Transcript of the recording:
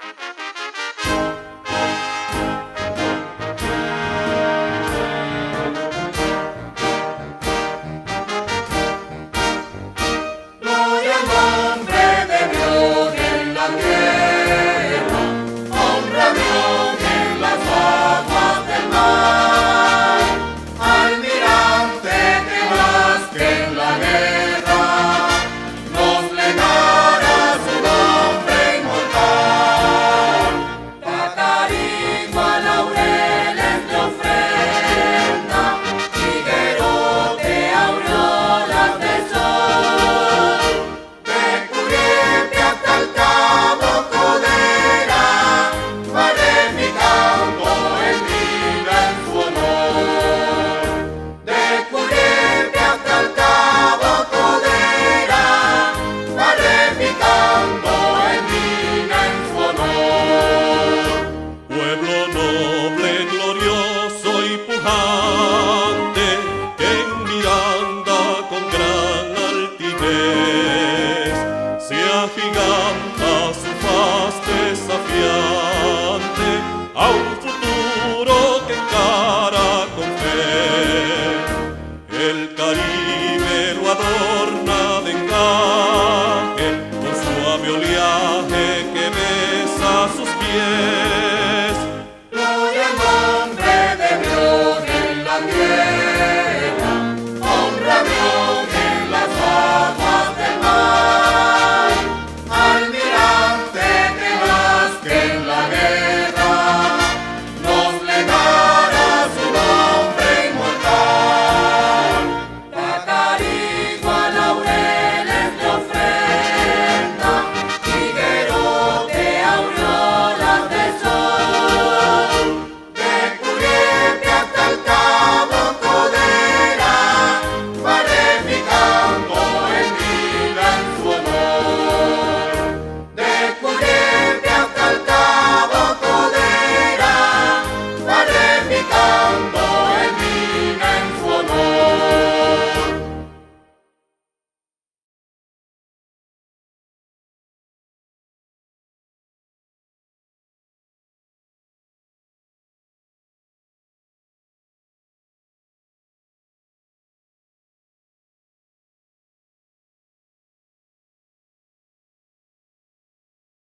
agiganta su faz desafiante a un futuro que encara con fe. El Caribe lo adorna de encaje con suave oleaje que besa sus pies. Gloria al nombre de Dios en la tierra, honra a Dios en las aguas del mar, almirante tenaz que en la guerra nos legara su nombre inmortal. Tacarigua, laureles de ofrenda, higuerote, aureolas de sol, de Curipe hasta el Cabo Codera, paré mi campo en vida en su honor. De Curipe hasta el Cabo Codera, paré mi campo